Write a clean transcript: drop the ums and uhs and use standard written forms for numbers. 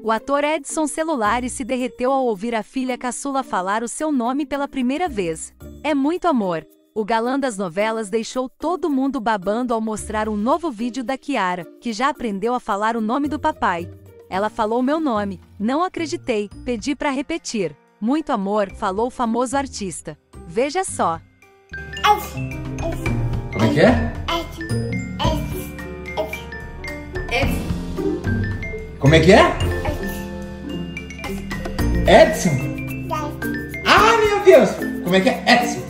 O ator Edson Celulari se derreteu ao ouvir a filha caçula falar o seu nome pela primeira vez. É muito amor. O galã das novelas deixou todo mundo babando ao mostrar um novo vídeo da Kiara, que já aprendeu a falar o nome do papai. Ela falou meu nome, não acreditei, pedi pra repetir. Muito amor, falou o famoso artista. Veja só. Como é que é? Como é que é? Edson? Ah, meu Deus! Como é que é? Edson?